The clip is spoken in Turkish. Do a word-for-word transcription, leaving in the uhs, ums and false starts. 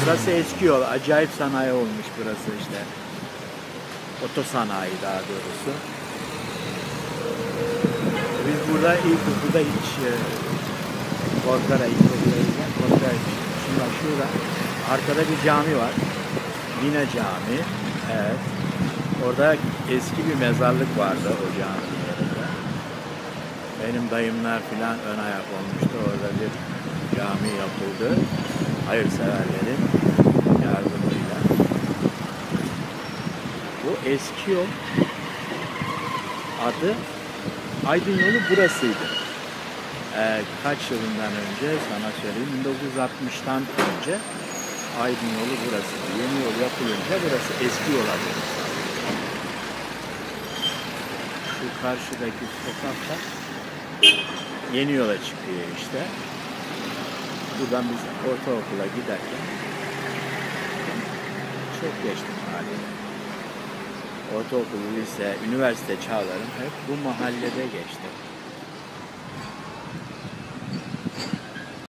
Burası eski yol. Acayip sanayi olmuş burası işte. Otosanayi daha doğrusu. Biz burada ilkokulda hiç e, korkarak ilkokulda giden korkarak. Şimdi bak şurada arkada bir cami var. Yine cami. Evet. Orada eski bir mezarlık vardı o caminin yanında. Benim dayımlar filan ön ayak olmuştu. Orada bir cami yapıldı. Hayırseverlerin yardımıyla. Bu eski yol adı Aydın yolu burasıydı. Ee, kaç yılından önce sana söyleyeyim. bin dokuz yüz altmıştan önce Aydın yolu burasıydı. Yeni yol yapılınca burası eski yol adı. Şu karşıdaki sokakta yeni yola çıkıyor işte. Buradan biz ortaokula giderken çok geçtim mahallede. Ortaokul, lise, üniversite çağlarım hep bu mahallede geçti.